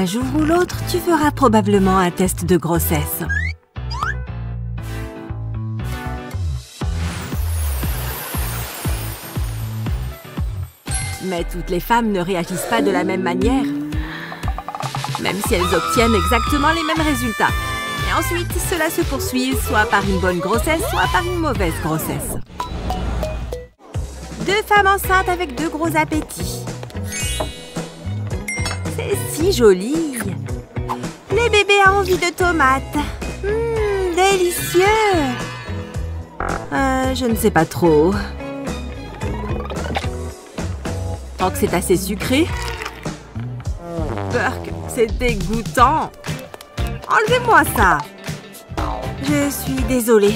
Un jour ou l'autre, tu feras probablement un test de grossesse. Mais toutes les femmes ne réagissent pas de la même manière. Même si elles obtiennent exactement les mêmes résultats. Et ensuite, cela se poursuit soit par une bonne grossesse, soit par une mauvaise grossesse. Deux femmes enceintes avec deux gros appétits. C'est si joli. Les bébés ont envie de tomates. Délicieux. Je ne sais pas trop. Tant que c'est assez sucré. Burk, c'est dégoûtant. Enlevez-moi ça. Je suis désolée.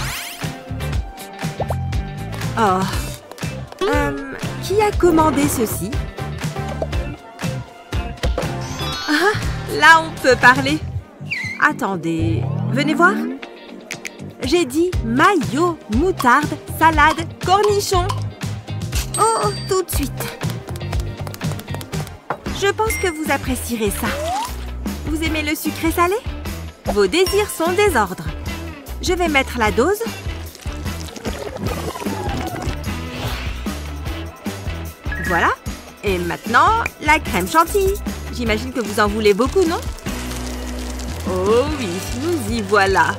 Oh. Qui a commandé ceci? Ah, là, on peut parler. Attendez, venez voir. J'ai dit mayo, moutarde, salade, cornichon. Oh, tout de suite. Je pense que vous apprécierez ça. Vous aimez le sucré salé? Vos désirs sont désordres. Je vais mettre la dose. Voilà. Et maintenant, la crème chantilly. J'imagine que vous en voulez beaucoup, non? Oh oui, nous y voilà.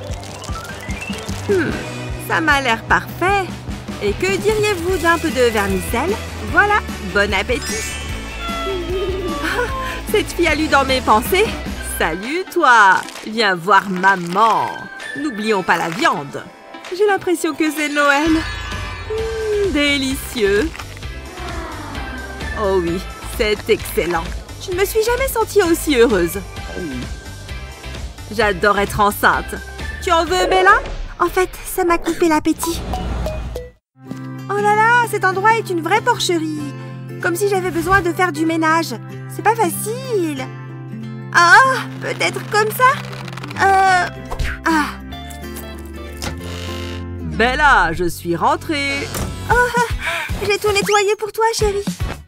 Ça m'a l'air parfait. Et que diriez-vous d'un peu de vermicelle? Voilà, bon appétit. Cette fille a lu dans mes pensées. Salut, toi. Viens voir maman. N'oublions pas la viande. J'ai l'impression que c'est Noël. Délicieux. Oh oui, c'est excellent. Je ne me suis jamais sentie aussi heureuse. J'adore être enceinte. Tu en veux, Bella? En fait, ça m'a coupé l'appétit. Oh là là, cet endroit est une vraie porcherie. Comme si j'avais besoin de faire du ménage. C'est pas facile. Ah, peut-être comme ça? Bella, je suis rentrée. Oh, j'ai tout nettoyé pour toi, chérie.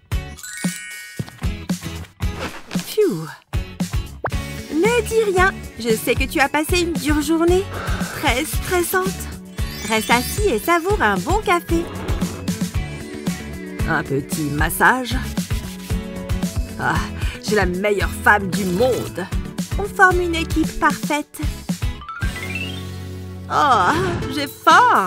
Phew. Ne dis rien. Je sais que tu as passé une dure journée. Très stressante. Reste assis et savoure un bon café. Un petit massage. Ah, j'ai la meilleure femme du monde. On forme une équipe parfaite. Oh, j'ai faim.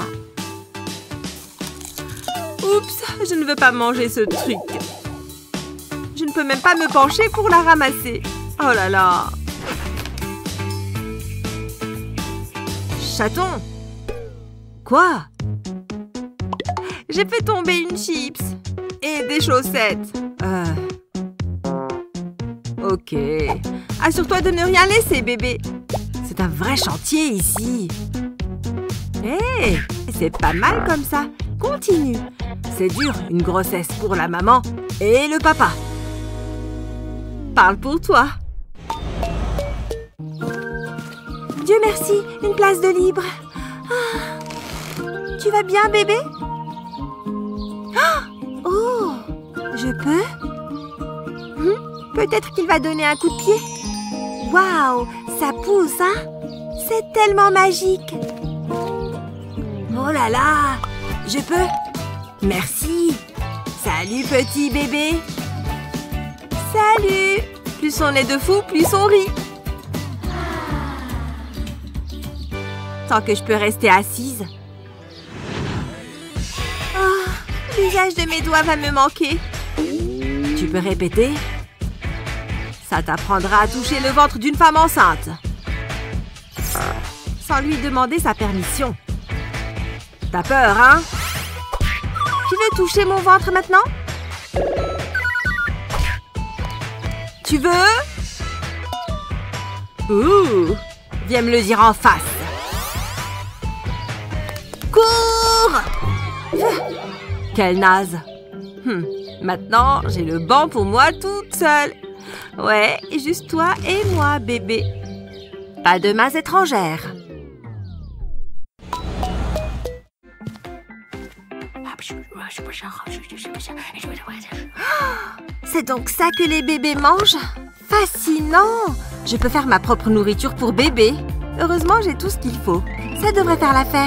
Oups, je ne veux pas manger ce truc. Je ne peux même pas me pencher pour la ramasser. Oh là là. Chaton. Quoi? J'ai fait tomber une chips. Et des chaussettes. Ok. Assure-toi de ne rien laisser, bébé. C'est un vrai chantier ici. Hé, c'est pas mal comme ça. Continue. C'est dur, une grossesse pour la maman et le papa. Parle pour toi. Dieu merci, une place de libre. Ah. Tu vas bien, bébé? Oh, je peux? Peut-être qu'il va donner un coup de pied. Waouh, ça pousse, hein? C'est tellement magique. Oh là là, je peux? Merci. Salut, petit bébé. Salut. Plus on est de fous, plus on rit. Tant que je peux rester assise. Oh, l'usage de mes doigts va me manquer. Tu peux répéter? Ça t'apprendra à toucher le ventre d'une femme enceinte. Sans lui demander sa permission. T'as peur, hein? Tu veux toucher mon ventre maintenant? Tu veux? Ouh! Viens me le dire en face. Cours! Quelle naze. Maintenant, j'ai le banc pour moi toute seule. Ouais, juste toi et moi, bébé. Pas de mains étrangères. C'est donc ça que les bébés mangent? Fascinant! Je peux faire ma propre nourriture pour bébé. Heureusement, j'ai tout ce qu'il faut. Ça devrait faire l'affaire.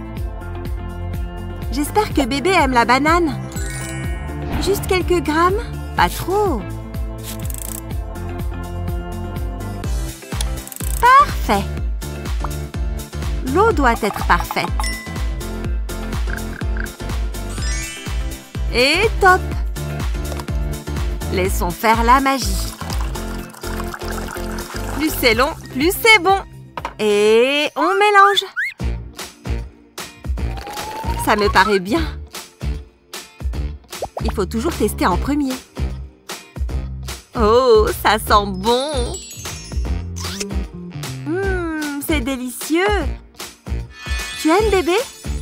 J'espère que bébé aime la banane. Juste quelques grammes? Pas trop. Parfait. L'eau doit être parfaite. Et top! Laissons faire la magie. Plus c'est long, plus c'est bon. Et on mélange. Ça me paraît bien. Il faut toujours tester en premier. Oh, ça sent bon. C'est délicieux. Tu aimes bébé?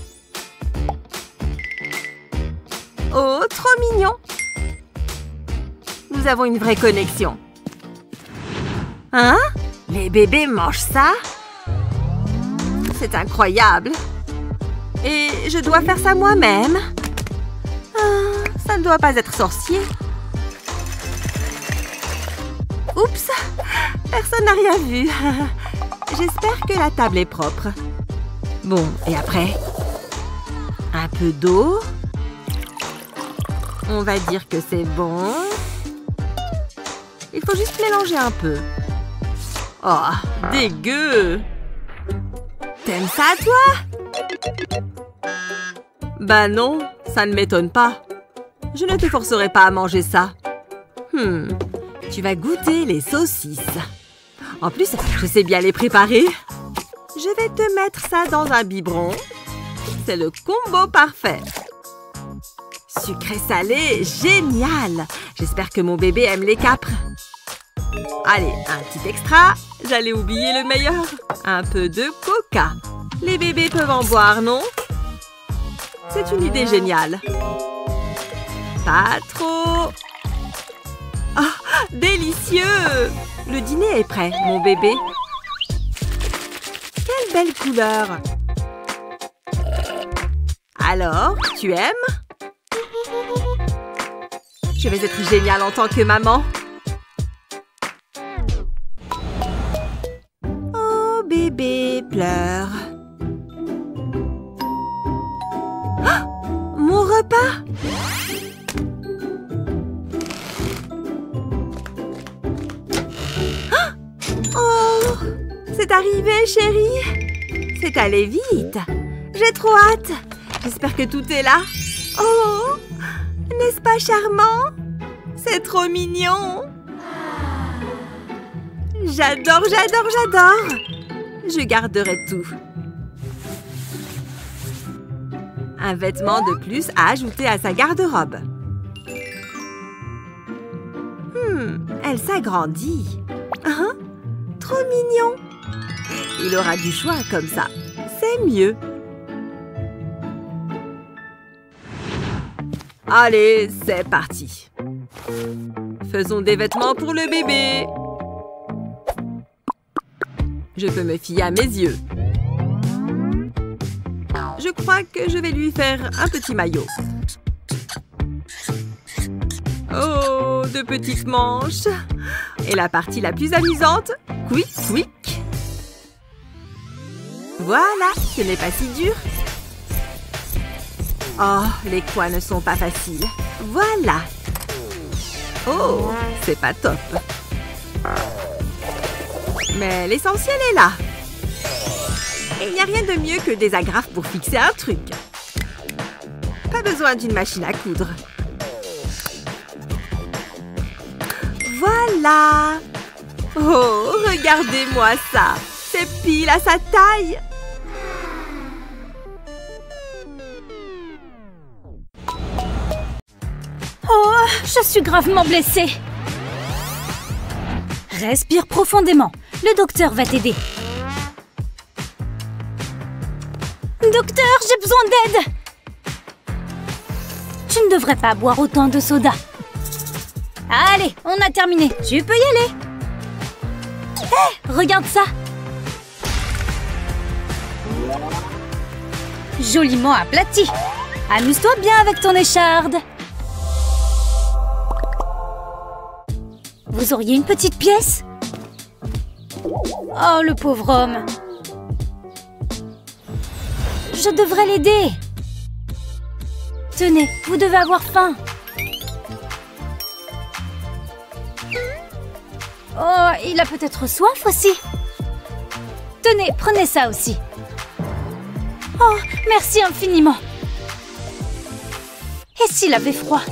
Oh, trop mignon. Nous avons une vraie connexion. Hein? Les bébés mangent ça? C'est incroyable. Et je dois faire ça moi-même. Ah, ça ne doit pas être sorcier. Oups! Personne n'a rien vu. J'espère que la table est propre. Bon, et après? Un peu d'eau. On va dire que c'est bon. Il faut juste mélanger un peu. Oh, dégueu! T'aimes ça, toi? Bah non, ça ne m'étonne pas. Je ne te forcerai pas à manger ça. Tu vas goûter les saucisses. En plus, je sais bien les préparer. Je vais te mettre ça dans un biberon. C'est le combo parfait. Sucré-salé, génial! J'espère que mon bébé aime les capres. Allez, un petit extra. J'allais oublier le meilleur. Un peu de coca. Les bébés peuvent en boire, non? C'est une idée géniale. Pas trop. Oh, délicieux! Le dîner est prêt, mon bébé. Quelle belle couleur! Alors, tu aimes? Je vais être géniale en tant que maman. Oh, bébé pleure. Oh, mon repas! Oh, c'est arrivé, chérie. C'est allé vite. J'ai trop hâte. J'espère que tout est là. Oh, n'est-ce pas charmant? C'est trop mignon. J'adore, j'adore, j'adore. Je garderai tout. Un vêtement de plus à ajouter à sa garde-robe. Elle s'agrandit. Hein? Trop mignon. Il aura du choix comme ça. C'est mieux. Allez, c'est parti. Faisons des vêtements pour le bébé. Je peux me fier à mes yeux. Je crois que je vais lui faire un petit maillot. Oh, de petites manches. Et la partie la plus amusante, quick, quick. Voilà, ce n'est pas si dur. Oh, les coins ne sont pas faciles. Voilà. Oh, c'est pas top. Mais l'essentiel est là. Et il n'y a rien de mieux que des agrafes pour fixer un truc. Pas besoin d'une machine à coudre. Voilà. Oh, regardez-moi ça. C'est pile à sa taille. Oh, je suis gravement blessée. Respire profondément. Le docteur va t'aider. Docteur, j'ai besoin d'aide. Tu ne devrais pas boire autant de soda. Allez, on a terminé. Tu peux y aller. Hé, regarde ça. Joliment aplati. Amuse-toi bien avec ton écharde. Vous auriez une petite pièce? Oh, le pauvre homme. Je devrais l'aider. Tenez, vous devez avoir faim. Oh, il a peut-être soif aussi. Tenez, prenez ça aussi. Oh, merci infiniment. Et s'il avait froid?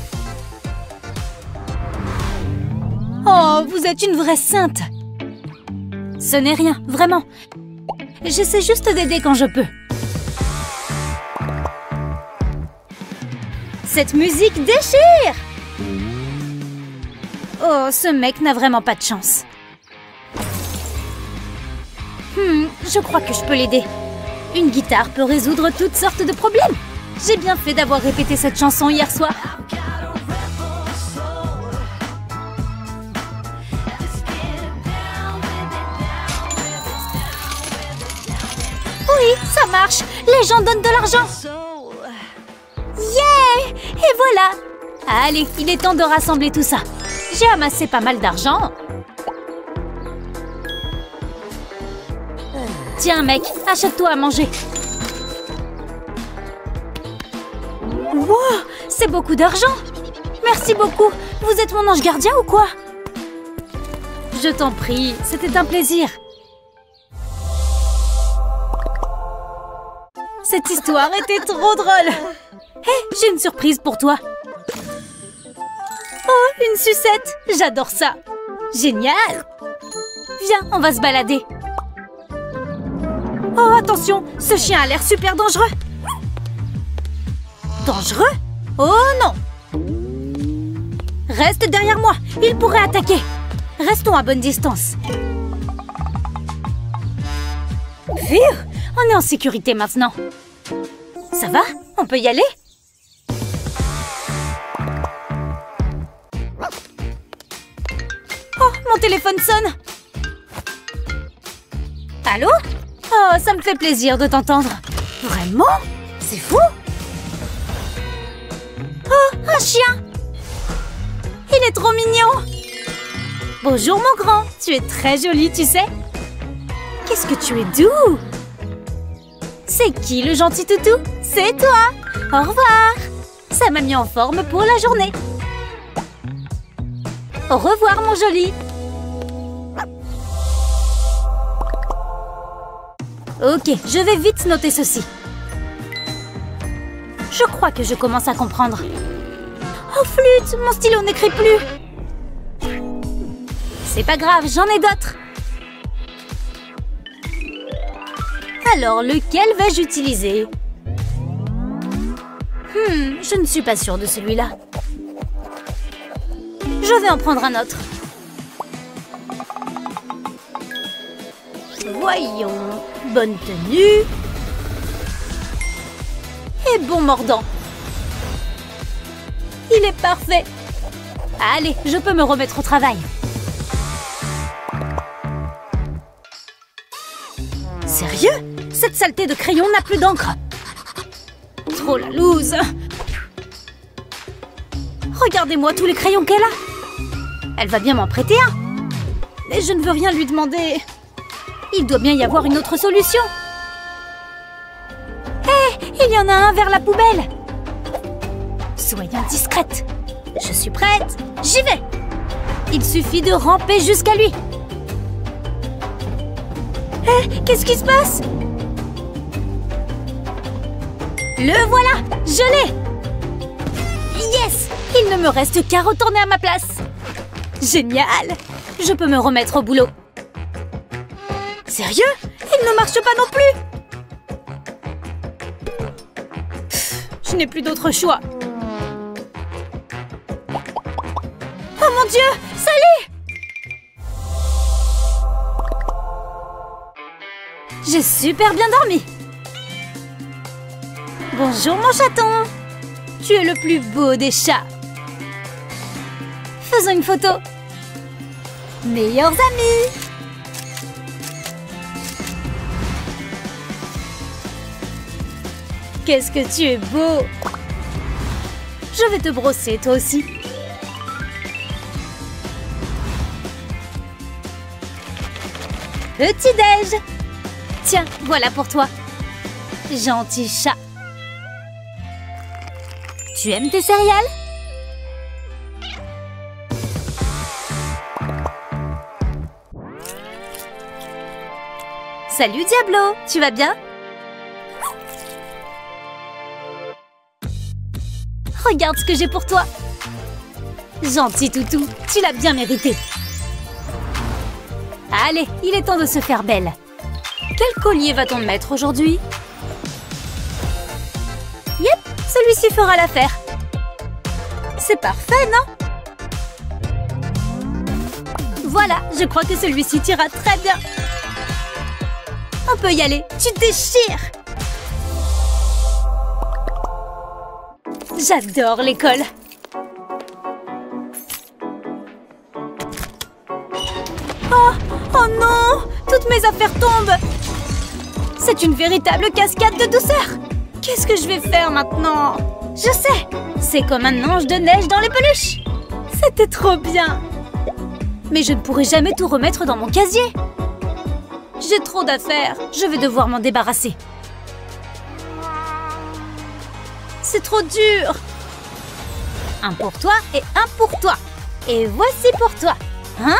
Oh, vous êtes une vraie sainte. Ce n'est rien, vraiment. J'essaie juste d'aider quand je peux. Cette musique déchire! Oh, ce mec n'a vraiment pas de chance. Je crois que je peux l'aider. Une guitare peut résoudre toutes sortes de problèmes. J'ai bien fait d'avoir répété cette chanson hier soir. Oui, ça marche. Les gens donnent de l'argent. Yeah! Et voilà! Allez, il est temps de rassembler tout ça. J'ai amassé pas mal d'argent. Tiens, mec, achète-toi à manger. Wow, c'est beaucoup d'argent. Merci beaucoup. Vous êtes mon ange gardien ou quoi? Je t'en prie, c'était un plaisir. Cette histoire était trop drôle. Hé, j'ai une surprise pour toi. Oh, une sucette. J'adore ça. Génial. Viens, on va se balader. Oh, attention, ce chien a l'air super dangereux. Dangereux? Oh non. Reste derrière moi, il pourrait attaquer. Restons à bonne distance. Phew, on est en sécurité maintenant. Ça va? On peut y aller? Oh, mon téléphone sonne. Allô? Oh, ça me fait plaisir de t'entendre. Vraiment? C'est fou? Oh, un chien! Il est trop mignon! Bonjour mon grand, tu es très joli, tu sais. Qu'est-ce que tu es doux! C'est qui le gentil toutou? C'est toi! Au revoir! Ça m'a mis en forme pour la journée. Au revoir mon joli! Ok, je vais vite noter ceci. Je crois que je commence à comprendre. Oh flûte, mon stylo n'écrit plus. C'est pas grave, j'en ai d'autres. Alors, lequel vais-je utiliser? Je ne suis pas sûre de celui-là. Je vais en prendre un autre. Voyons, bonne tenue. Et bon mordant. Il est parfait. Allez, je peux me remettre au travail. Sérieux? Cette saleté de crayon n'a plus d'encre. Trop la loose. Regardez-moi tous les crayons qu'elle a. Elle va bien m'en prêter un. Mais je ne veux rien lui demander. Il doit bien y avoir une autre solution. Hé, il y en a un vers la poubelle. Soyons discrètes. Je suis prête. J'y vais. Il suffit de ramper jusqu'à lui. Hé, qu'est-ce qui se passe? Le voilà. Je l'ai. Yes. Il ne me reste qu'à retourner à ma place. Génial. Je peux me remettre au boulot. Sérieux? Il ne marche pas non plus. Je n'ai plus d'autre choix. Oh mon Dieu! Salut! J'ai super bien dormi. Bonjour mon chaton. Tu es le plus beau des chats. Faisons une photo. Meilleurs amis. Qu'est-ce que tu es beau! Je vais te brosser, toi aussi. Petit-déj. Tiens, voilà pour toi. Gentil chat. Tu aimes tes céréales? Salut Diablo, tu vas bien? Regarde ce que j'ai pour toi. Gentil toutou, tu l'as bien mérité. Allez, il est temps de se faire belle. Quel collier va-t-on mettre aujourd'hui? Yep, celui-ci fera l'affaire. C'est parfait, non? Voilà, je crois que celui-ci t'ira très bien. On peut y aller, tu déchires. J'adore l'école. Oh non! Toutes mes affaires tombent! C'est une véritable cascade de douceur! Qu'est-ce que je vais faire maintenant? Je sais! C'est comme un ange de neige dans les peluches! C'était trop bien! Mais je ne pourrai jamais tout remettre dans mon casier! J'ai trop d'affaires! Je vais devoir m'en débarrasser! C'est trop dur! Un pour toi et un pour toi! Et voici pour toi! Hein?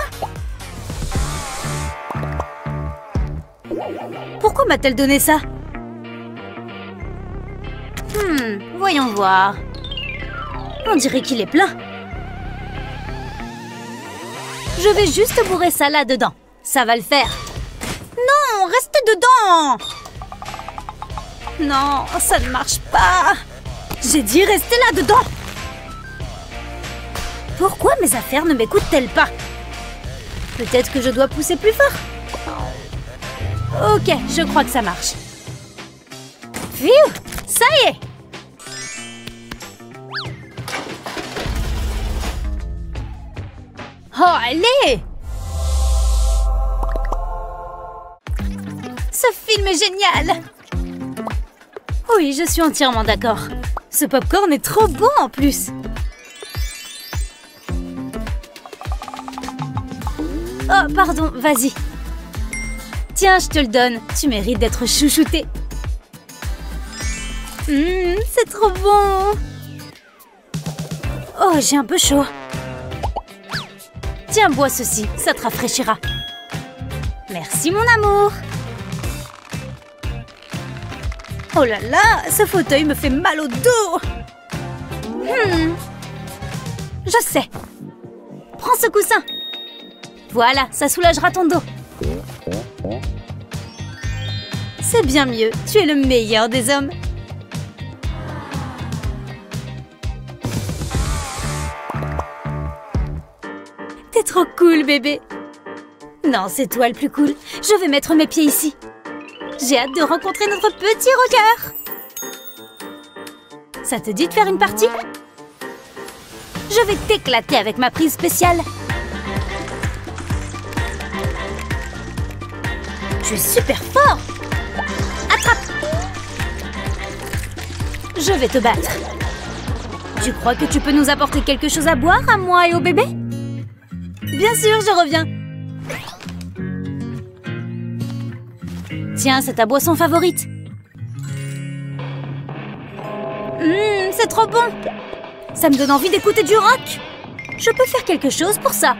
Pourquoi m'a-t-elle donné ça? Voyons voir. On dirait qu'il est plein. Je vais juste bourrer ça là-dedans. Ça va le faire. Non, restez dedans! Non, ça ne marche pas. J'ai dit rester là-dedans. Pourquoi mes affaires ne m'écoutent-elles pas? Peut-être que je dois pousser plus fort. Ok, je crois que ça marche. Phew, ça y est! Oh, allez! Ce film est génial! Oui, je suis entièrement d'accord. Ce popcorn est trop bon en plus. Oh, pardon, vas-y. Tiens, je te le donne. Tu mérites d'être chouchouté. C'est trop bon. Oh, j'ai un peu chaud. Tiens, bois ceci. Ça te rafraîchira. Merci, mon amour. Oh là là, ce fauteuil me fait mal au dos. Je sais. Prends ce coussin. Voilà, ça soulagera ton dos. C'est bien mieux, tu es le meilleur des hommes. T'es trop cool, bébé. Non, c'est toi le plus cool. Je vais mettre mes pieds ici. J'ai hâte de rencontrer notre petit rocker. Ça te dit de faire une partie? Je vais t'éclater avec ma prise spéciale. Tu es super fort. Attrape! Je vais te battre. Tu crois que tu peux nous apporter quelque chose à boire, à moi et au bébé? Bien sûr, je reviens. Tiens, c'est ta boisson favorite. C'est trop bon. Ça me donne envie d'écouter du rock. Je peux faire quelque chose pour ça.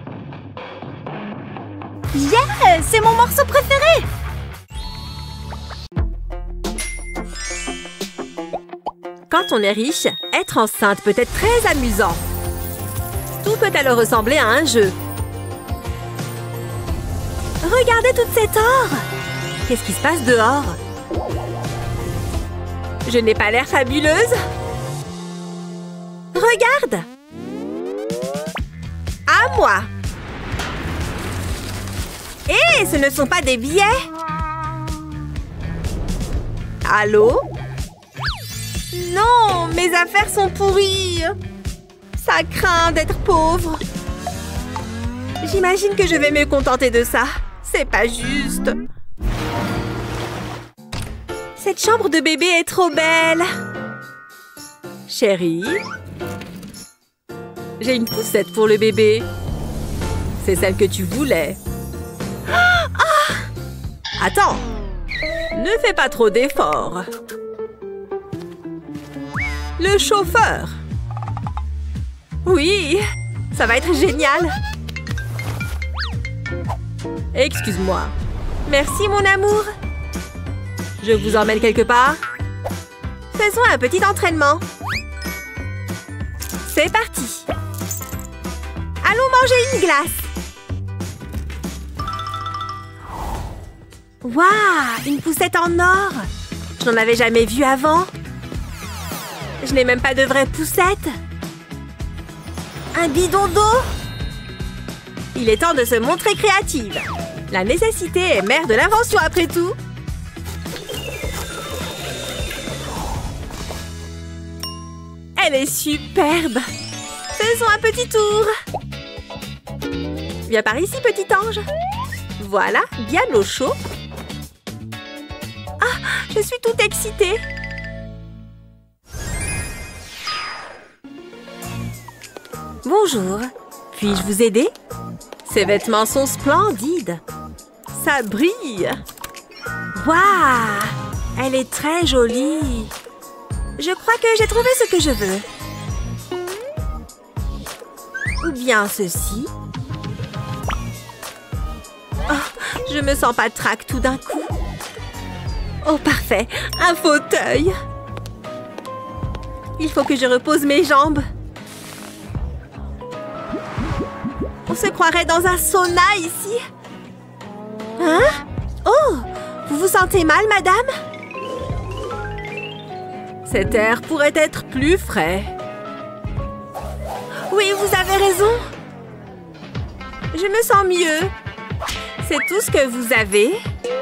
Yeah, c'est mon morceau préféré. Quand on est riche, être enceinte peut être très amusant. Tout peut alors ressembler à un jeu. Regardez toute cette or! Qu'est-ce qui se passe dehors? Je n'ai pas l'air fabuleuse? Regarde! À moi! Hé, ce ne sont pas des billets! Allô? Non, mes affaires sont pourries! Ça craint d'être pauvre. J'imagine que je vais me contenter de ça. C'est pas juste. Cette chambre de bébé est trop belle. Chérie, j'ai une poussette pour le bébé. C'est celle que tu voulais. Ah! Attends, ne fais pas trop d'efforts. Le chauffeur. Oui, ça va être génial. Excuse-moi. Merci, mon amour. Je vous emmène quelque part? Faisons un petit entraînement. C'est parti. Allons manger une glace. Waouh, une poussette en or. Je n'en avais jamais vu avant. Je n'ai même pas de vraie poussette. Un bidon d'eau. Il est temps de se montrer créative. La nécessité est mère de l'invention après tout. Elle est superbe. Faisons un petit tour. Viens par ici, petit ange. Voilà, bien au chaud. Ah, je suis toute excitée. Bonjour. Puis-je vous aider? Ces vêtements sont splendides. Ça brille. Waouh! Elle est très jolie. Je crois que j'ai trouvé ce que je veux. Ou bien ceci. Oh, je me sens pas traque tout d'un coup. Oh, parfait. Un fauteuil. Il faut que je repose mes jambes. On se croirait dans un sauna ici. Hein? Oh! Vous vous sentez mal, madame? Cet air pourrait être plus frais. Oui, vous avez raison. Je me sens mieux. C'est tout ce que vous avez?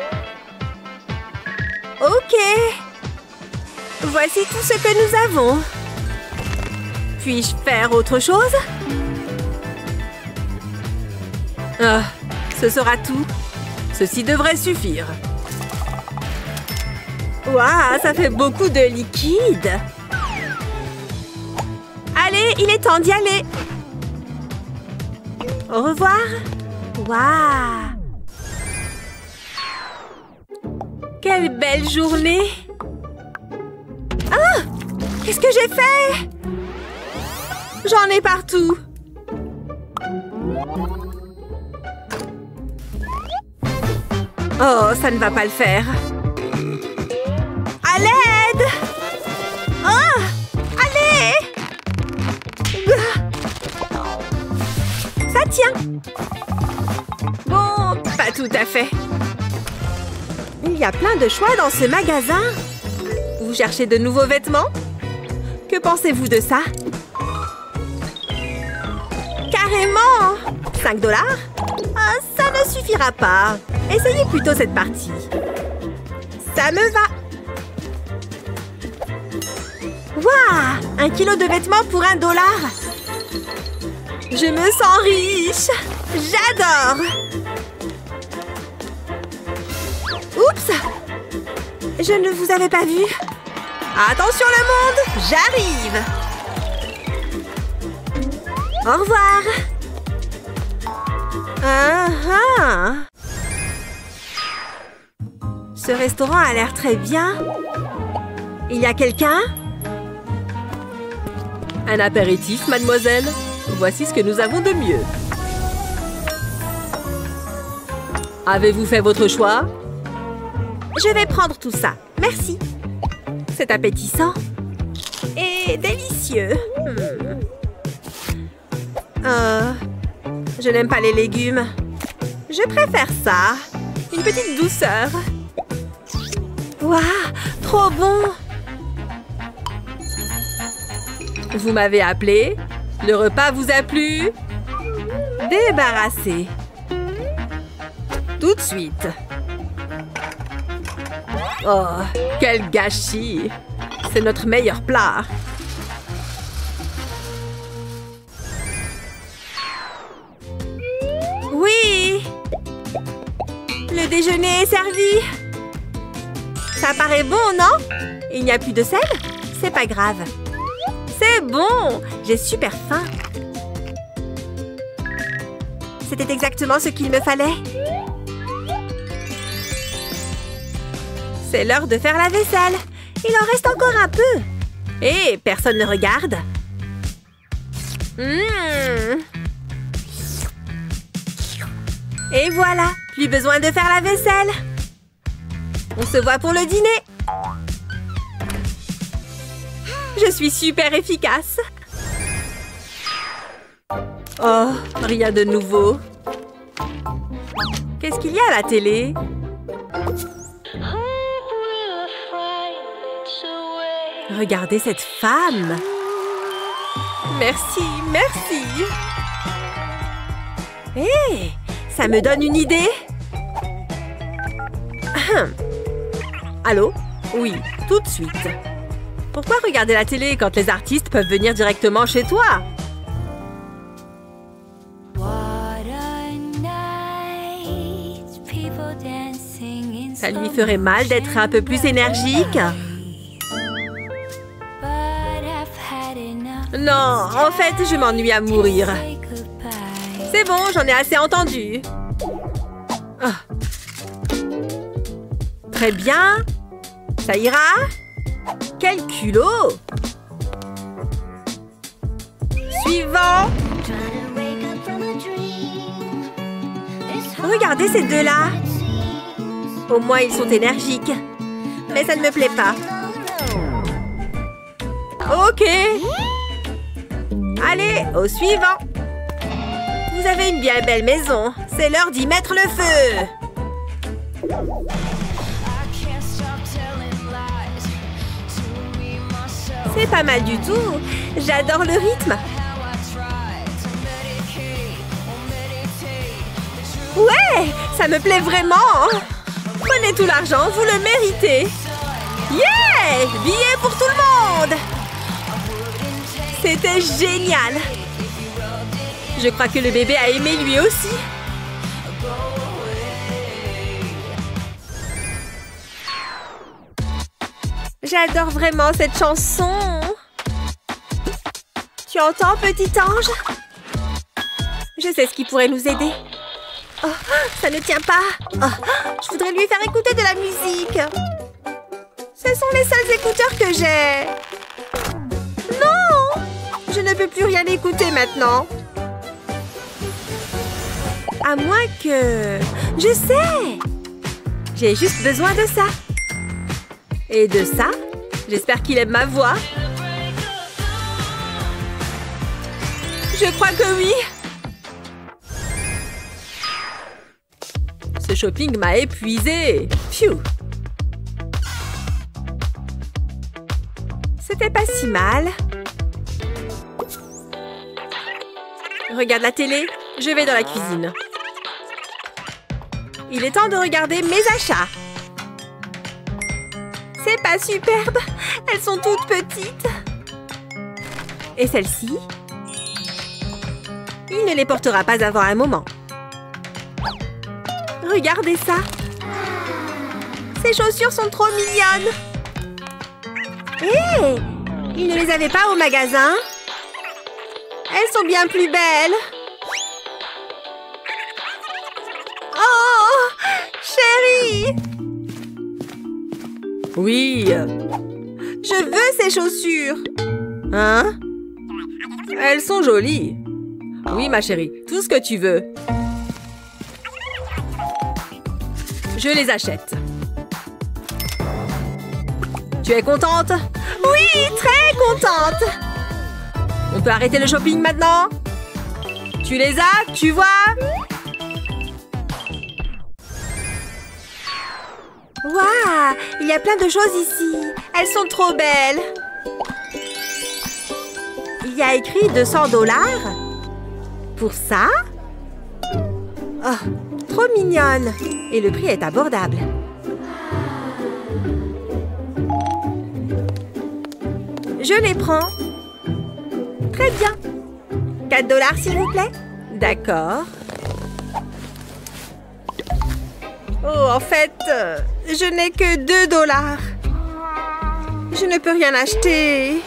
Ok. Voici tout ce que nous avons. Puis-je faire autre chose? Ah, ce sera tout. Ceci devrait suffire. Waouh, ça fait beaucoup de liquide. Allez, il est temps d'y aller. Au revoir. Waouh. Quelle belle journée. Ah! Qu'est-ce que j'ai fait? J'en ai partout. Oh, ça ne va pas le faire. À l'aide! Oh! Allez! Ça tient. Bon, pas tout à fait. Il y a plein de choix dans ce magasin. Vous cherchez de nouveaux vêtements? Que pensez-vous de ça? Carrément! 5 $? Ah, ça ne suffira pas. Essayez plutôt cette partie. Ça me va. Waouh! 1 kilo de vêtements pour $1. Je me sens riche. J'adore. Oups! Je ne vous avais pas vu. Attention le monde, j'arrive. Au revoir. Ce restaurant a l'air très bien. Il y a quelqu'un? Un apéritif, mademoiselle. Voici ce que nous avons de mieux. Avez-vous fait votre choix? Je vais prendre tout ça. Merci. C'est appétissant. Et délicieux. Je n'aime pas les légumes. Je préfère ça. Une petite douceur. Waouh, trop bon. Vous m'avez appelé? Le repas vous a plu? Débarrassé. Tout de suite. Oh, quel gâchis! C'est notre meilleur plat. Oui! Le déjeuner est servi. Ça paraît bon, non? Il n'y a plus de sel? C'est pas grave. C'est bon! J'ai super faim. C'était exactement ce qu'il me fallait. C'est l'heure de faire la vaisselle. Il en reste encore un peu. Hé, personne ne regarde. Et voilà, plus besoin de faire la vaisselle. On se voit pour le dîner. Je suis super efficace. Oh, rien de nouveau. Qu'est-ce qu'il y a à la télé? Regardez cette femme. Merci, merci. Hé, ça me donne une idée. Allô? Oui, tout de suite. Pourquoi regarder la télé quand les artistes peuvent venir directement chez toi? Ça lui ferait mal d'être un peu plus énergique? Non, en fait, je m'ennuie à mourir. C'est bon, j'en ai assez entendu. Oh. Très bien. Ça ira? Quel culot! Suivant. Regardez ces deux-là. Au moins, ils sont énergiques. Mais ça ne me plaît pas. Ok. Allez, au suivant. Vous avez une bien belle maison. C'est l'heure d'y mettre le feu. C'est pas mal du tout. J'adore le rythme. Ouais, ça me plaît vraiment. Prenez tout l'argent, vous le méritez. Yeah! Billets pour tout le monde. C'était génial. Je crois que le bébé a aimé lui aussi. J'adore vraiment cette chanson. Tu entends, petit ange? Je sais ce qui pourrait nous aider. Oh, ça ne tient pas. Oh, je voudrais lui faire écouter de la musique. Ce sont les seuls écouteurs que j'ai. Non! Je ne peux plus rien écouter maintenant. À moins que... Je sais! J'ai juste besoin de ça. Et de ça? J'espère qu'il aime ma voix. Je crois que oui. Ce shopping m'a épuisée. Phew. C'était pas si mal. Regarde la télé. Je vais dans la cuisine. Il est temps de regarder mes achats. C'est pas superbe. Elles sont toutes petites. Et celle-ci? Il ne les portera pas avant un moment. Regardez ça. Ces chaussures sont trop mignonnes. Hé! Il ne les avait pas au magasin? Elles sont bien plus belles. Oh! Chérie! Oui. Je veux ces chaussures. Hein? Elles sont jolies. Oui, ma chérie. Tout ce que tu veux. Je les achète. Tu es contente? Oui, très contente. On peut arrêter le shopping maintenant? Tu les as, tu vois? Waouh! Il y a plein de choses ici. Elles sont trop belles. Il y a écrit 200 $. Pour ça? Oh, trop mignonne. Et le prix est abordable. Je les prends. Très bien. 4 $, s'il vous plaît? D'accord. Oh, en fait, je n'ai que 2 $. Je ne peux rien acheter.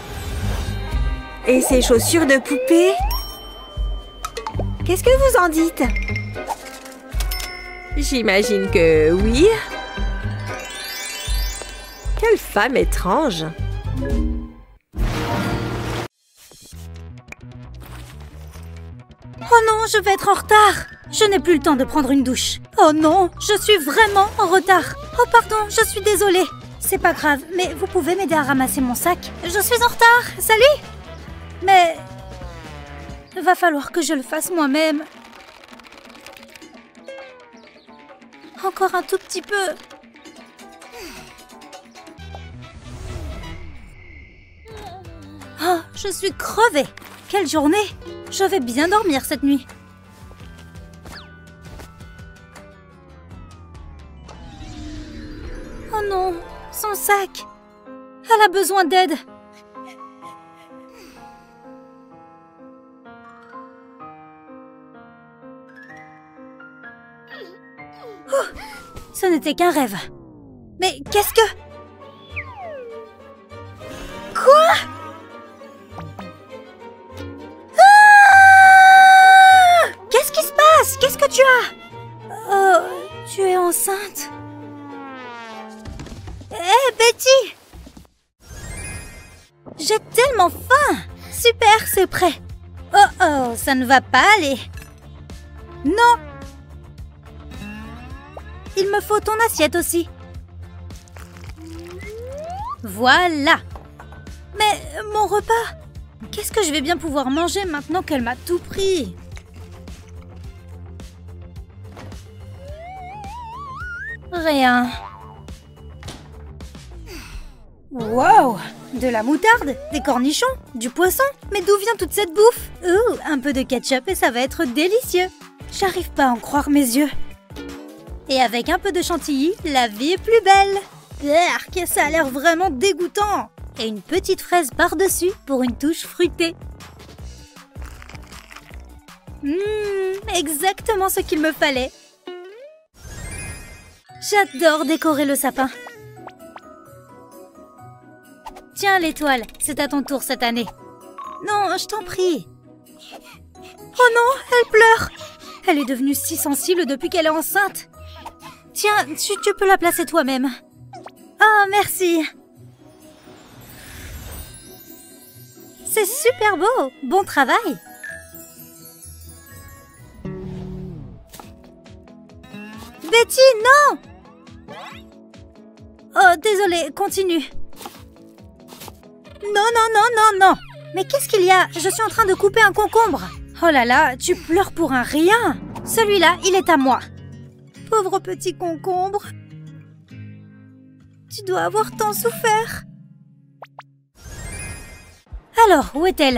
Et ces chaussures de poupée? Qu'est-ce que vous en dites? J'imagine que oui. Quelle femme étrange! Oh non, je vais être en retard. Je n'ai plus le temps de prendre une douche. Oh non, je suis vraiment en retard. Oh pardon, je suis désolée. C'est pas grave, mais vous pouvez m'aider à ramasser mon sac? Je suis en retard, salut! Mais... va falloir que je le fasse moi-même. Encore un tout petit peu. Oh, je suis crevée. Quelle journée! Je vais bien dormir cette nuit. Oh non, son sac. Elle a besoin d'aide. Oh, ce n'était qu'un rêve. Mais qu'est-ce que... Quoi? Qu'est-ce qui se passe? Qu'est-ce que tu as? Oh, tu es enceinte. Hé, Betty! J'ai tellement faim! Super, c'est prêt. Oh oh, ça ne va pas aller. Non! Il me faut ton assiette aussi. Voilà. Mais mon repas, qu'est-ce que je vais bien pouvoir manger maintenant qu'elle m'a tout pris? Rien. Wow! De la moutarde, des cornichons, du poisson. Mais d'où vient toute cette bouffe? Ouh, un peu de ketchup et ça va être délicieux. J'arrive pas à en croire mes yeux. Et avec un peu de chantilly, la vie est plus belle. Arc, ça a l'air vraiment dégoûtant. Et une petite fraise par-dessus pour une touche fruitée. Exactement ce qu'il me fallait. J'adore décorer le sapin. Tiens, l'étoile, c'est à ton tour cette année. Non, je t'en prie. Oh non, elle pleure. Elle est devenue si sensible depuis qu'elle est enceinte. Tiens, tu peux la placer toi-même. Ah, merci. C'est super beau. Bon travail. Betty, non! Oh, désolée, continue. Non, non, non, non, non. Mais qu'est-ce qu'il y a? Je suis en train de couper un concombre. Oh là là, tu pleures pour un rien. Celui-là, il est à moi. Pauvre petit concombre. Tu dois avoir tant souffert. Alors, où est-elle?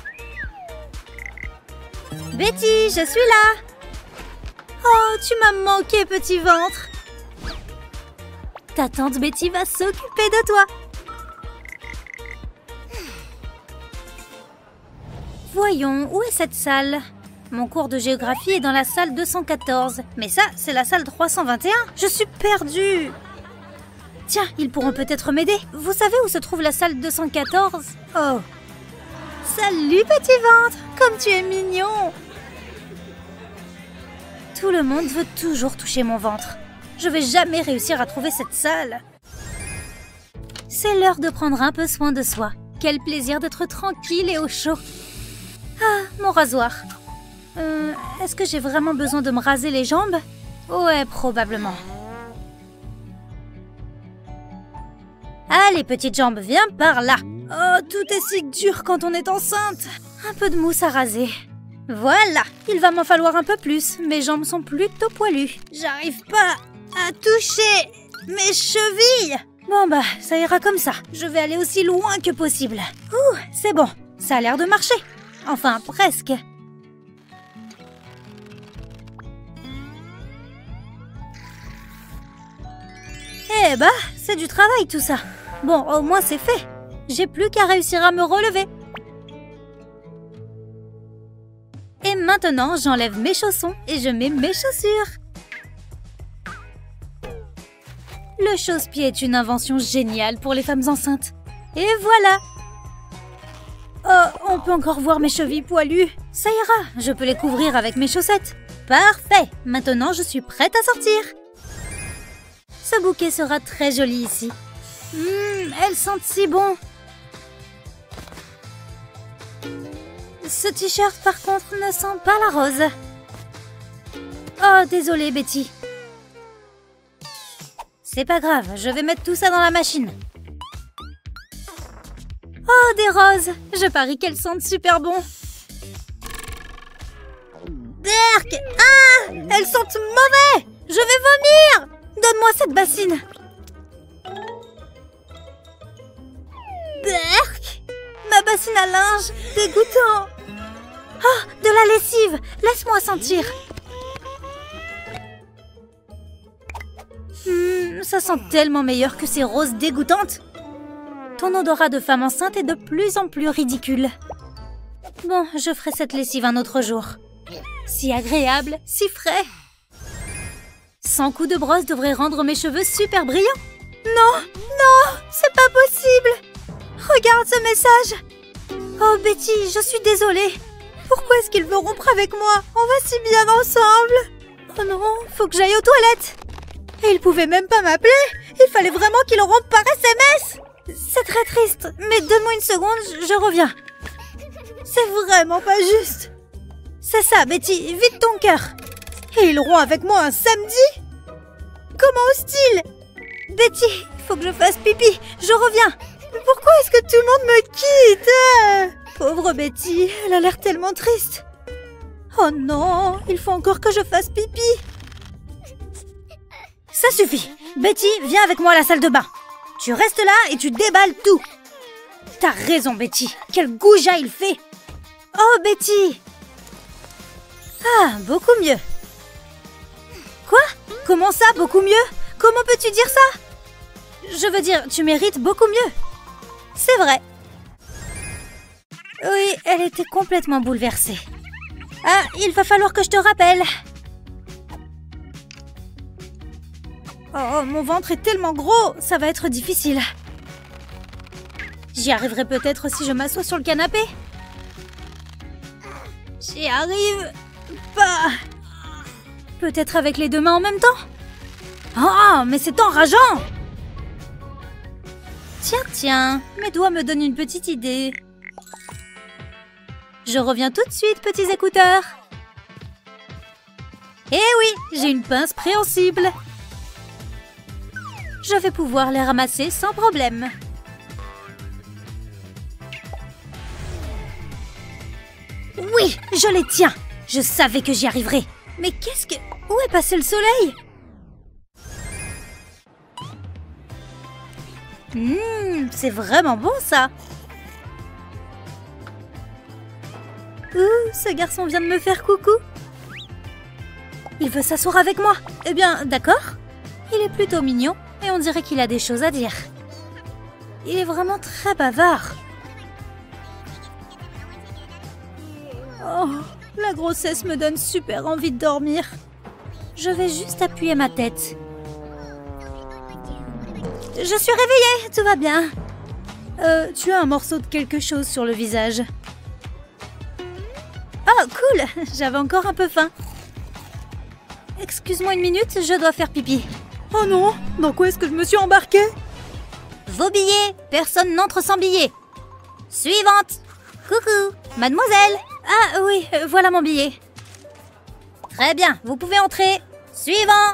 Betty, je suis là. Oh, tu m'as manqué, petit ventre. Ta tante Betty va s'occuper de toi. Voyons, où est cette salle? Mon cours de géographie est dans la salle 214. Mais ça, c'est la salle 321. Je suis perdue. Tiens, ils pourront peut-être m'aider. Vous savez où se trouve la salle 214? Oh. Salut, petit ventre. Comme tu es mignon. Tout le monde veut toujours toucher mon ventre. Je vais jamais réussir à trouver cette salle. C'est l'heure de prendre un peu soin de soi. Quel plaisir d'être tranquille et au chaud. Ah, mon rasoir. Est-ce que j'ai vraiment besoin de me raser les jambes? Ouais, probablement. Allez, petite jambe, viens par là. Oh, tout est si dur quand on est enceinte. Un peu de mousse à raser. Voilà, il va m'en falloir un peu plus. Mes jambes sont plutôt poilues. J'arrive pas à toucher mes chevilles. Bon bah, ça ira comme ça. Je vais aller aussi loin que possible. Ouh, c'est bon, ça a l'air de marcher. Enfin, presque. Eh bah, c'est du travail tout ça. Bon, au moins c'est fait. J'ai plus qu'à réussir à me relever. Et maintenant, j'enlève mes chaussons et je mets mes chaussures. Le chausse-pied est une invention géniale pour les femmes enceintes. Et voilà. Oh, on peut encore voir mes chevilles poilues. Ça ira, je peux les couvrir avec mes chaussettes. Parfait, maintenant je suis prête à sortir. Ce bouquet sera très joli ici. Elles sentent si bon. Ce t-shirt, par contre, ne sent pas la rose. Oh, désolée, Betty. C'est pas grave, je vais mettre tout ça dans la machine. Oh, des roses! Je parie qu'elles sentent super bon. Berk! Ah! Elles sentent mauvais! Je vais vomir! Donne-moi cette bassine. Berk! Ma bassine à linge! Dégoûtant! Oh, de la lessive! Laisse-moi sentir. Ça sent tellement meilleur que ces roses dégoûtantes. Ton odorat de femme enceinte est de plus en plus ridicule. Bon, je ferai cette lessive un autre jour. Si agréable, si frais. 100 coups de brosse devraient rendre mes cheveux super brillants. Non, non, c'est pas possible. Regarde ce message. Oh Betty, je suis désolée. Pourquoi est-ce qu'il veut rompre avec moi? On va si bien ensemble. Oh non, faut que j'aille aux toilettes. Et il pouvait même pas m'appeler. Il fallait vraiment qu'il rompe par SMS. C'est très triste, mais donne-moi une seconde, je reviens. C'est vraiment pas juste. C'est ça, Betty, vide ton cœur. Et il rompt avec moi un samedi? Comment ose-t-il? Betty, il faut que je fasse pipi, je reviens. Pourquoi est-ce que tout le monde me quitte? Pauvre Betty, elle a l'air tellement triste. Oh non, il faut encore que je fasse pipi. Ça suffit. Betty, viens avec moi à la salle de bain. Tu restes là et tu déballes tout. T'as raison, Betty. Quel goujat il fait. Oh, Betty. Ah, beaucoup mieux. Quoi? Comment ça, beaucoup mieux? Comment peux-tu dire ça? Je veux dire, tu mérites beaucoup mieux. C'est vrai. Oui, elle était complètement bouleversée. Ah, il va falloir que je te rappelle. Oh, mon ventre est tellement gros, ça va être difficile. J'y arriverai peut-être si je m'assois sur le canapé. J'y arrive pas. Peut-être avec les deux mains en même temps. Oh, mais c'est enrageant. Tiens, tiens, mes doigts me donnent une petite idée. Je reviens tout de suite, petits écouteurs. Eh oui, j'ai une pince préhensible. Je vais pouvoir les ramasser sans problème. Oui, je les tiens. Je savais que j'y arriverais. Mais qu'est-ce que... Où est passé le soleil? C'est vraiment bon ça. Ce garçon vient de me faire coucou. Il veut s'asseoir avec moi. Eh bien, d'accord. Il est plutôt mignon et on dirait qu'il a des choses à dire. Il est vraiment très bavard. Oh, la grossesse me donne super envie de dormir. Je vais juste appuyer ma tête. Je suis réveillée, tout va bien. Tu as un morceau de quelque chose sur le visage. Oh, cool, j'avais encore un peu faim. Excuse-moi une minute, je dois faire pipi. Oh non, dans quoi est-ce que je me suis embarquée? Vos billets, personne n'entre sans billets. Suivante. Coucou, mademoiselle. Ah oui, voilà mon billet. Très bien, vous pouvez entrer. Suivant.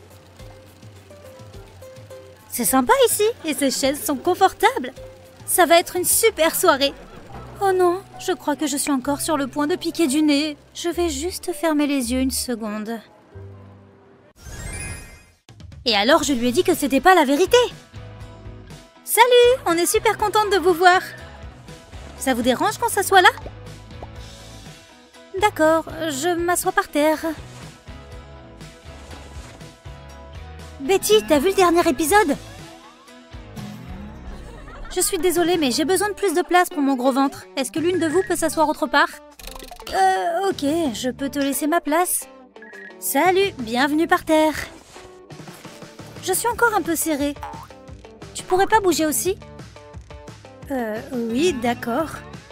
C'est sympa ici et ces chaises sont confortables. Ça va être une super soirée. Oh non, je crois que je suis encore sur le point de piquer du nez. Je vais juste fermer les yeux une seconde. Et alors je lui ai dit que c'était pas la vérité. Salut, on est super contente de vous voir. Ça vous dérange qu'on s'assoit là? D'accord, je m'assois par terre. Betty, t'as vu le dernier épisode? Je suis désolée, mais j'ai besoin de plus de place pour mon gros ventre. Est-ce que l'une de vous peut s'asseoir autre part? Ok, je peux te laisser ma place. Salut, bienvenue par terre. Je suis encore un peu serrée. Tu pourrais pas bouger aussi? Oui, d'accord.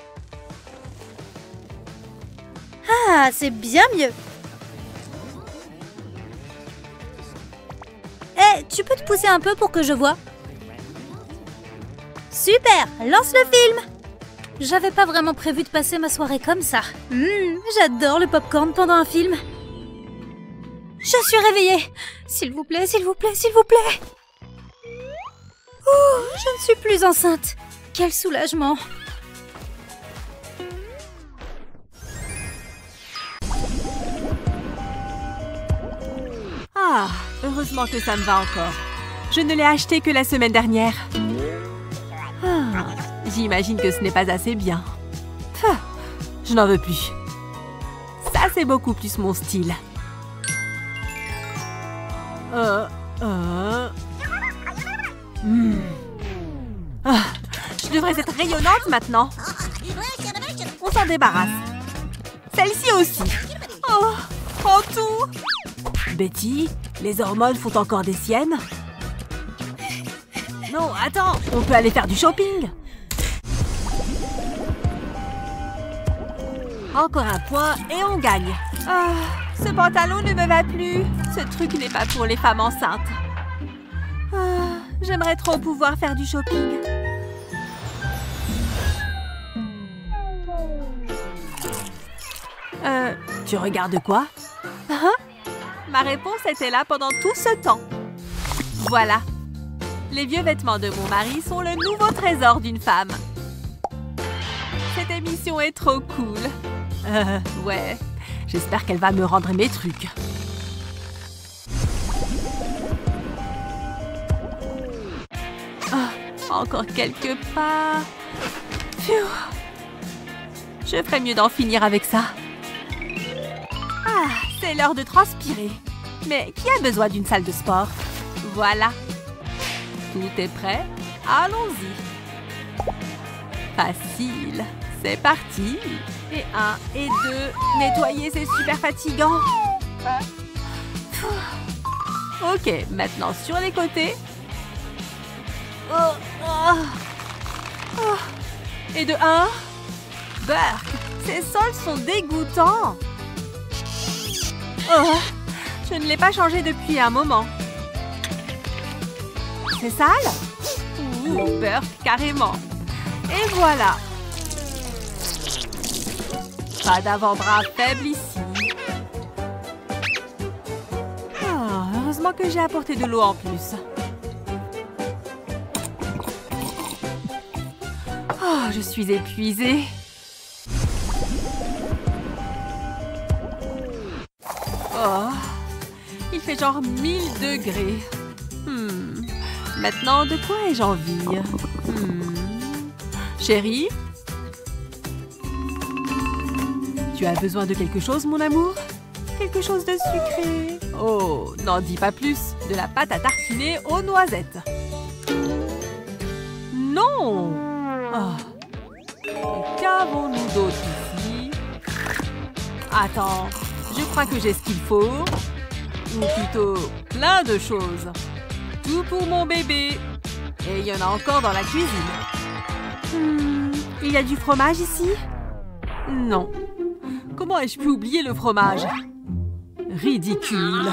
Ah, c'est bien mieux. Tu peux te pousser un peu pour que je voie? Super, lance le film. J'avais pas vraiment prévu de passer ma soirée comme ça. J'adore le popcorn pendant un film. Je suis réveillée. S'il vous plaît, s'il vous plaît, s'il vous plaît. Oh, je ne suis plus enceinte. Quel soulagement. Ah, heureusement que ça me va encore. Je ne l'ai acheté que la semaine dernière. Ah, j'imagine que ce n'est pas assez bien. Ah, je n'en veux plus. Ça, c'est beaucoup plus mon style. Ah, je devrais être rayonnante maintenant. On s'en débarrasse. Celle-ci aussi. Oh, prends tout. Betty, les hormones font encore des siennes? Non, attends, on peut aller faire du shopping. Encore un point et on gagne. Ah, ce pantalon ne me va plus. Ce truc n'est pas pour les femmes enceintes. Ah, j'aimerais trop pouvoir faire du shopping. Tu regardes quoi? Hein? Ma réponse était là pendant tout ce temps. Voilà. Les vieux vêtements de mon mari sont le nouveau trésor d'une femme. Cette émission est trop cool. Ouais. J'espère qu'elle va me rendre mes trucs. Oh, encore quelques pas. Phew. Je ferais mieux d'en finir avec ça. Ah, c'est l'heure de transpirer. Mais qui a besoin d'une salle de sport? Voilà. Tout est prêt. Allons-y. Facile. C'est parti. Et 1 et 2. Nettoyer, c'est super fatigant. Ok, maintenant sur les côtés. Et de 1. Burk, ces sols sont dégoûtants. Oh, je ne l'ai pas changé depuis un moment. C'est sale? Ouh, Burk, carrément. Et voilà. Pas d'avant-bras faible ici. Oh, heureusement que j'ai apporté de l'eau en plus. Oh, je suis épuisée. Oh, il fait genre 1000 degrés. Maintenant, de quoi ai-je envie? Chérie? Tu as besoin de quelque chose, mon amour? Quelque chose de sucré? Oh, n'en dis pas plus. De la pâte à tartiner aux noisettes. Non! Oh. Qu'avons-nous d'autre ici? Attends, je crois que j'ai ce qu'il faut. Ou plutôt, plein de choses. Tout pour mon bébé. Et il y en a encore dans la cuisine. Il y a du fromage ici? Non. Comment ai-je pu oublier le fromage? Ridicule.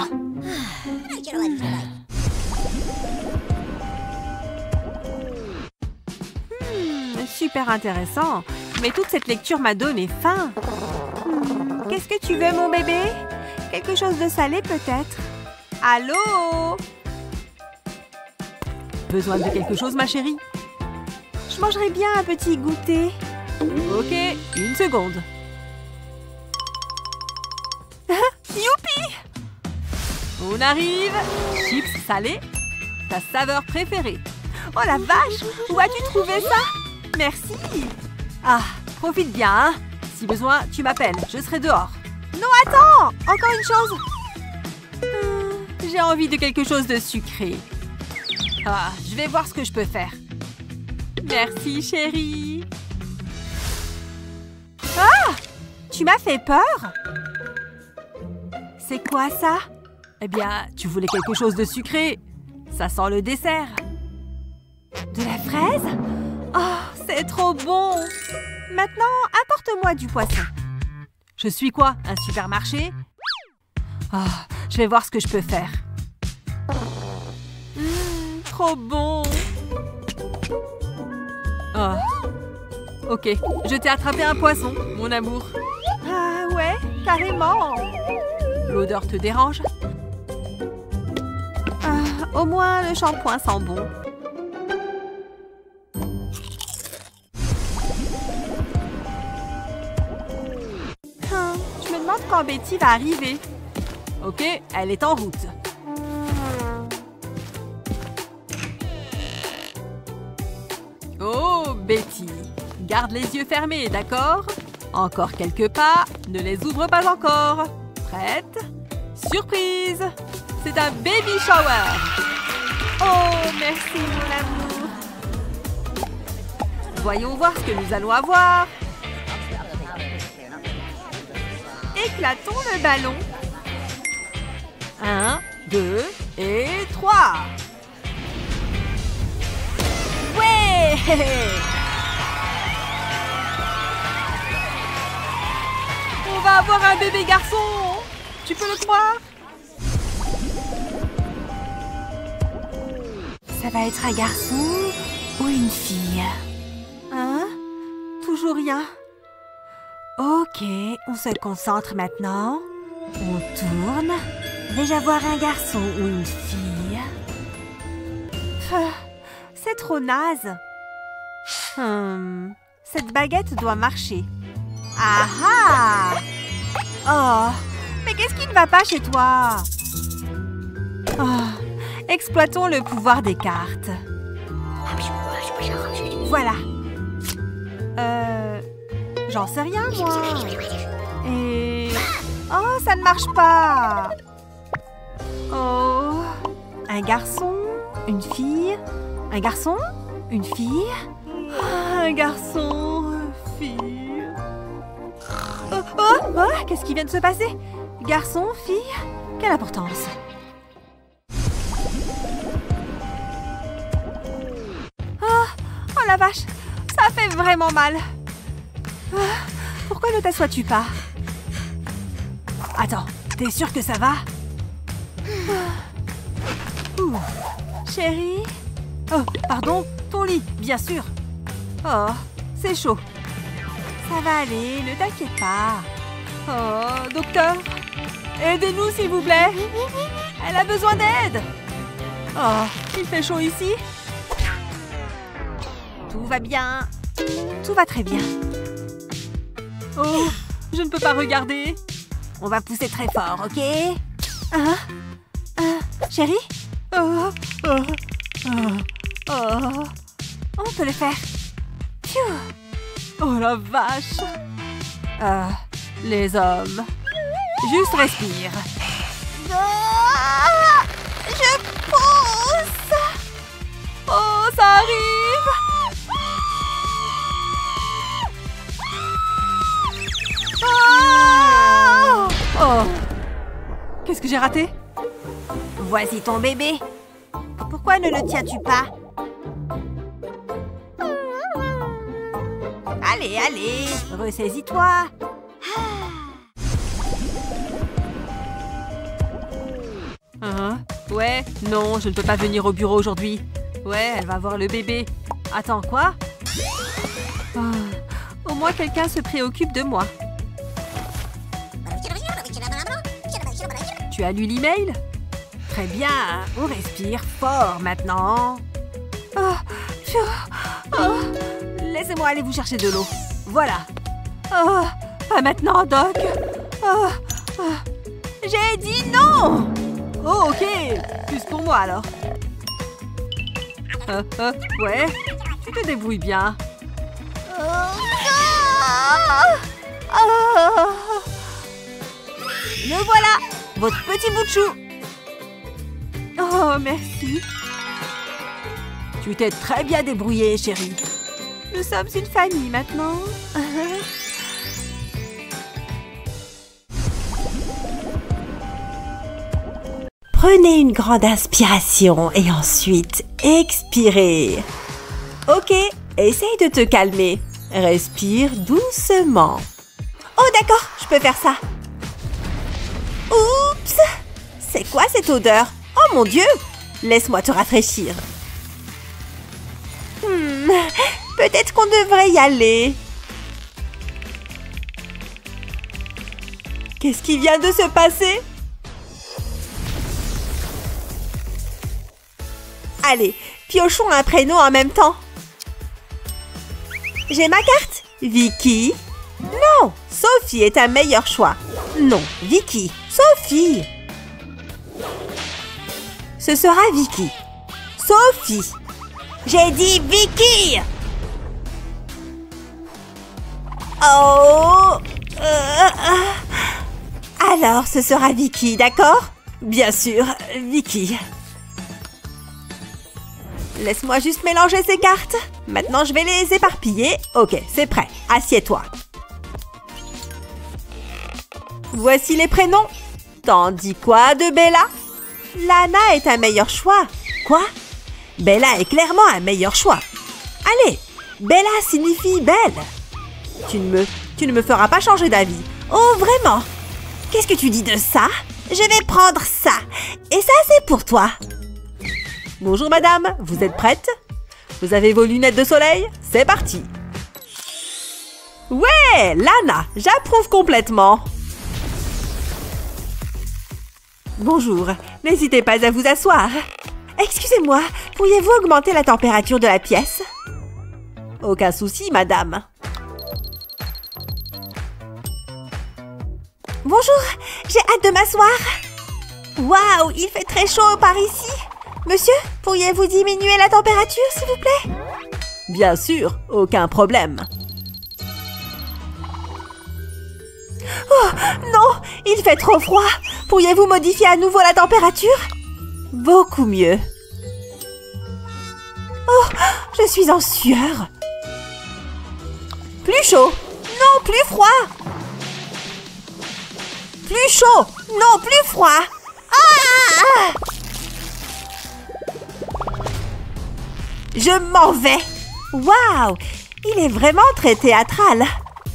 Super intéressant. Mais toute cette lecture m'a donné faim. Qu'est-ce que tu veux, mon bébé? Quelque chose de salé, peut-être? Allô? Besoin de quelque chose, ma chérie? Je mangerais bien un petit goûter. Ok, une seconde. Youpi! On arrive. Chips salés. Ta saveur préférée. Oh la vache! Où as-tu trouvé ça? Merci. Ah, profite bien, hein? Si besoin, tu m'appelles. Je serai dehors. Non, attends! Encore une chose. J'ai envie de quelque chose de sucré. Ah, je vais voir ce que je peux faire. Merci, chérie. Ah! Tu m'as fait peur? C'est quoi ça? Eh bien, tu voulais quelque chose de sucré. Ça sent le dessert. De la fraise? Oh, c'est trop bon! Maintenant, apporte-moi du poisson. Je suis quoi? Un supermarché? Ah, je vais voir ce que je peux faire. Trop bon! Oh. Ok, je t'ai attrapé un poisson, mon amour. Ah ouais, carrément. L'odeur te dérange? Au moins, le shampoing sent bon. Je me demande quand Betty va arriver. Ok, elle est en route. Oh, Betty, garde les yeux fermés, d'accord? Encore quelques pas, ne les ouvre pas encore. Prête? Surprise! C'est un baby shower! Oh, merci mon amour. Voyons voir ce que nous allons avoir. Éclatons le ballon. 1, 2 et 3. Ouais! On va avoir un bébé garçon! Tu peux le croire? Ça va être un garçon ou une fille? Hein? Toujours rien. Ok, on se concentre maintenant. On tourne. Vais-je avoir un garçon ou une fille? C'est trop naze. Cette baguette doit marcher. Ah ah! Oh, mais qu'est-ce qui ne va pas chez toi? Oh, exploitons le pouvoir des cartes. Voilà. J'en sais rien, moi. Et... Oh, ça ne marche pas. Oh, un garçon, une fille, un garçon, une fille, un garçon, fille. Oh, qu'est-ce qui vient de se passer? Garçon, fille, quelle importance? Oh la vache, ça fait vraiment mal. Pourquoi ne t'assois-tu pas? Attends, t'es sûre que ça va? Chérie? Oh, pardon, ton lit, bien sûr. Oh, c'est chaud. Ça va aller, ne t'inquiète pas. Oh, docteur, aidez-nous s'il vous plaît. Elle a besoin d'aide. Oh, il fait chaud ici. Tout va bien. Tout va très bien. Oh, je ne peux pas regarder. On va pousser très fort, ok? Chérie? On peut le faire. Phew. Oh la vache. Les hommes. Juste respire. Je pousse. Oh, ça arrive. Oh. Qu'est-ce que j'ai raté? Voici ton bébé. Pourquoi ne le tiens-tu pas? Allez, allez, ressaisis-toi. Ouais, non, je ne peux pas venir au bureau aujourd'hui. Ouais, elle va voir le bébé. Attends, quoi? Au moins quelqu'un se préoccupe de moi. Tu as lu l'email? Très bien, on respire fort maintenant. Laissez-moi aller vous chercher de l'eau. Voilà. Pas maintenant, Doc. J'ai dit non! Oh, ok. Plus pour moi, alors. Ouais. Tu te débrouilles bien. Me voilà! Votre petit bout de chou! Oh, merci. Tu t'es très bien débrouillée, chérie. Nous sommes une famille maintenant. Prenez une grande inspiration et ensuite expirez. Ok, essaye de te calmer. Respire doucement. Oh d'accord, je peux faire ça. Oups! C'est quoi cette odeur? Oh mon Dieu! Laisse-moi te rafraîchir. Peut-être qu'on devrait y aller. Qu'est-ce qui vient de se passer? Allez, piochons un prénom en même temps. J'ai ma carte. Vicky. Non, Sophie est un meilleur choix. Non, Vicky. Sophie. Ce sera Vicky. Sophie. J'ai dit Vicky. Oh. Alors, ce sera Vicky, d'accord? Bien sûr, Vicky. Laisse-moi juste mélanger ces cartes. Maintenant, je vais les éparpiller. Ok, c'est prêt. Assieds-toi. Voici les prénoms. T'en dis quoi de Bella? Lana est un meilleur choix. Quoi? Bella est clairement un meilleur choix. Allez, Bella signifie belle. Tu ne me feras pas changer d'avis. Oh, vraiment? Qu'est-ce que tu dis de ça? Je vais prendre ça. Et ça, c'est pour toi. Bonjour, madame. Vous êtes prête? Vous avez vos lunettes de soleil? C'est parti. Ouais, Lana, j'approuve complètement. Bonjour, n'hésitez pas à vous asseoir. Excusez-moi, pourriez-vous augmenter la température de la pièce? Aucun souci, madame. Bonjour, j'ai hâte de m'asseoir. Waouh, il fait très chaud par ici. Monsieur, pourriez-vous diminuer la température, s'il vous plaît? Bien sûr, aucun problème. Oh, non, il fait trop froid. Pourriez-vous modifier à nouveau la température? Beaucoup mieux. Oh, je suis en sueur. Plus chaud. Non, plus froid. Plus chaud. Non, plus froid. Ah! Je m'en vais. Waouh, il est vraiment très théâtral.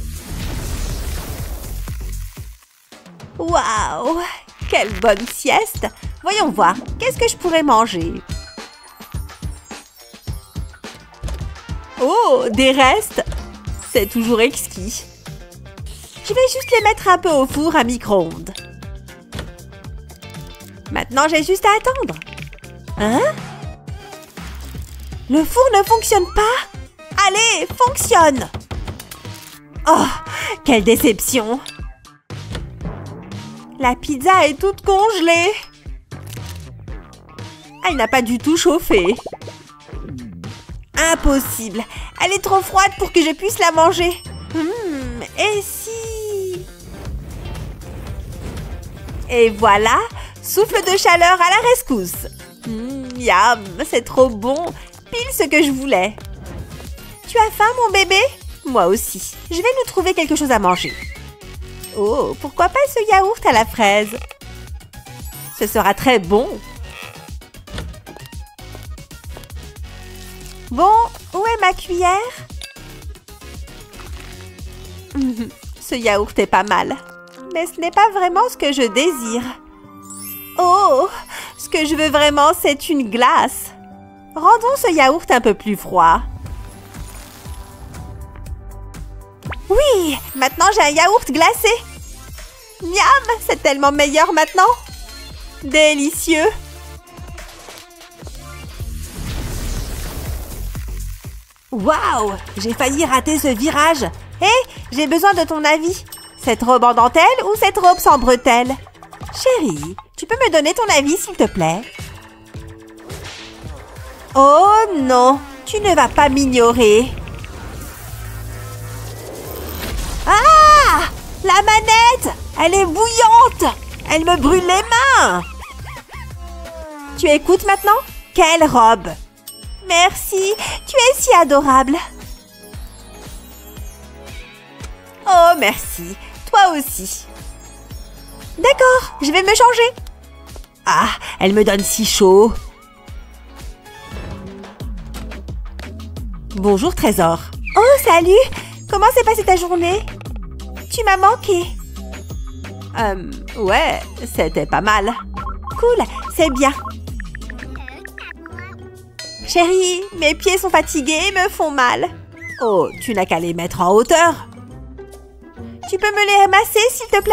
Waouh, quelle bonne sieste. Voyons voir, qu'est-ce que je pourrais manger? Oh, des restes. C'est toujours exquis. Je vais juste les mettre un peu au four à micro-ondes. Maintenant, j'ai juste à attendre. Hein? Le four ne fonctionne pas. Allez, fonctionne. Oh, quelle déception. La pizza est toute congelée. Elle n'a pas du tout chauffé. Impossible. Elle est trop froide pour que je puisse la manger. Et si... Et voilà, souffle de chaleur à la rescousse. Miam, c'est trop bon. Pile ce que je voulais. Tu as faim, mon bébé? Moi aussi. Je vais nous trouver quelque chose à manger. Oh, pourquoi pas ce yaourt à la fraise? Ce sera très bon. Bon, où est ma cuillère? Ce yaourt est pas mal. Mais ce n'est pas vraiment ce que je désire. Oh, ce que je veux vraiment, c'est une glace. Rendons ce yaourt un peu plus froid. Oui, maintenant j'ai un yaourt glacé. Miam, c'est tellement meilleur maintenant. Délicieux. Waouh, j'ai failli rater ce virage. Hé, j'ai besoin de ton avis. Cette robe en dentelle ou cette robe sans bretelles? Chérie, tu peux me donner ton avis, s'il te plaît? Oh non, tu ne vas pas m'ignorer. Ah! La manette! Elle est bouillante! Elle me brûle les mains! Tu écoutes maintenant? Quelle robe! Merci, tu es si adorable. Oh, merci. Toi aussi. D'accord, je vais me changer. Ah, elle me donne si chaud. Bonjour, Trésor. Oh, salut! Comment s'est passée ta journée? Tu m'as manqué. Ouais, c'était pas mal. Cool, c'est bien. Chérie, mes pieds sont fatigués et me font mal. Oh, tu n'as qu'à les mettre en hauteur. Tu peux me les masser, s'il te plaît?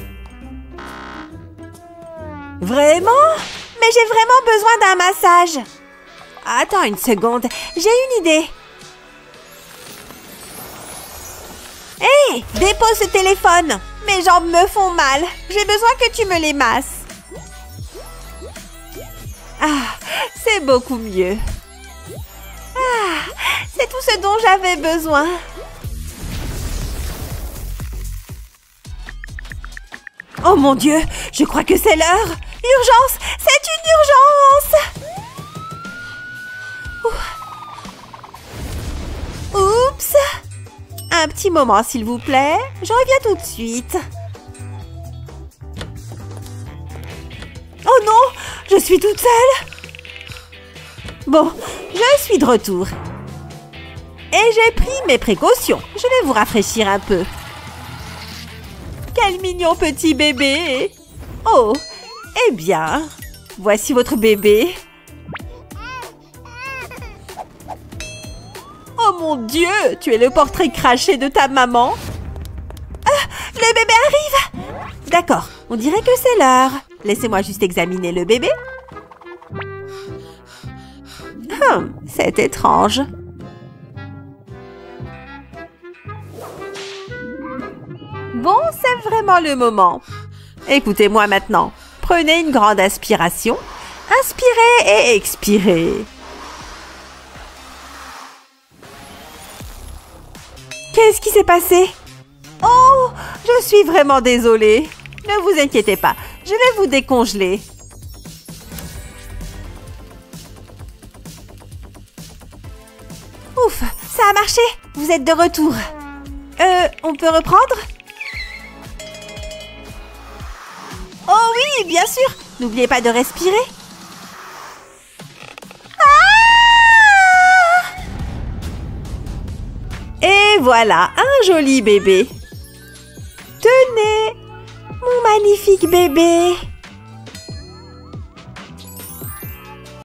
Vraiment? Mais j'ai vraiment besoin d'un massage. Attends une seconde, j'ai une idée. Hé, dépose ce téléphone. Mes jambes me font mal. J'ai besoin que tu me les masses. Ah, c'est beaucoup mieux. Ah, c'est tout ce dont j'avais besoin. Oh mon Dieu, je crois que c'est l'heure. Urgence, c'est une urgence. Oups. Un petit moment, s'il vous plaît. Je reviens tout de suite. Oh non, je suis toute seule. Bon, je suis de retour. Et j'ai pris mes précautions. Je vais vous rafraîchir un peu. Quel mignon petit bébé. Oh, eh bien, voici votre bébé. Oh mon Dieu, tu es le portrait craché de ta maman. Ah, le bébé arrive. D'accord, on dirait que c'est l'heure. Laissez-moi juste examiner le bébé. C'est étrange. Bon, c'est vraiment le moment. Écoutez-moi maintenant. Prenez une grande inspiration. Inspirez et expirez. Qu'est-ce qui s'est passé? Oh, je suis vraiment désolée. Ne vous inquiétez pas, je vais vous décongeler. Ouf, ça a marché. Vous êtes de retour. On peut reprendre? Oh oui, bien sûr. N'oubliez pas de respirer. Ah! Et voilà, un joli bébé. Tenez, mon magnifique bébé.